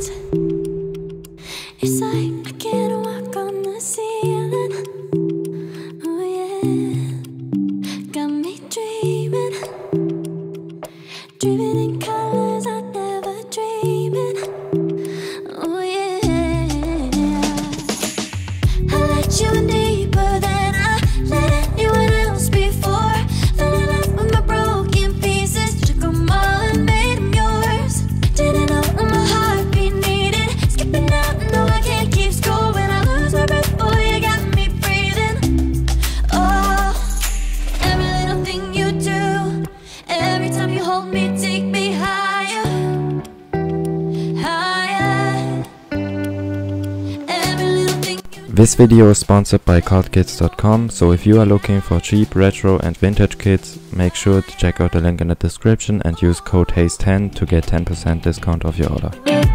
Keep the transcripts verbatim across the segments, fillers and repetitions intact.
eyes. It's like I can't walk on the ceiling. Oh yeah, got me dreaming, dreaming in colors I never dreamed. Oh yeah, I let you in deeper than I let anyone else before. Fell in love with my broken pieces, took them all and made them yours. Didn't know what my heartbeat needed, skipping out, no I can't keep score. When I lose my breath, boy, you got me breathing. Oh, every little thing you do, every time you hold me, take me higher, higher. Every little thing you This video is sponsored by card kits dot com, so if you are looking for cheap retro and vintage kits, make sure to check out the link in the description and use code Haze ten to get ten percent discount off your order.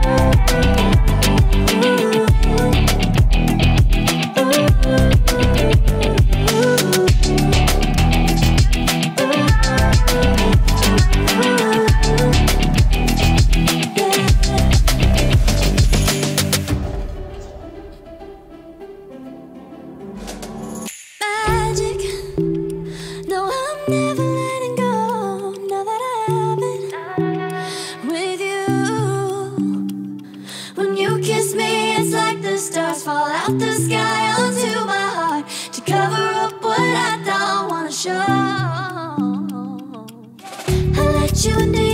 magic. No, I'm never letting go. Now that I have it with you. When you kiss me, it's like the stars fall out the sky onto my heart to cover up what I don't wanna show. I let you in.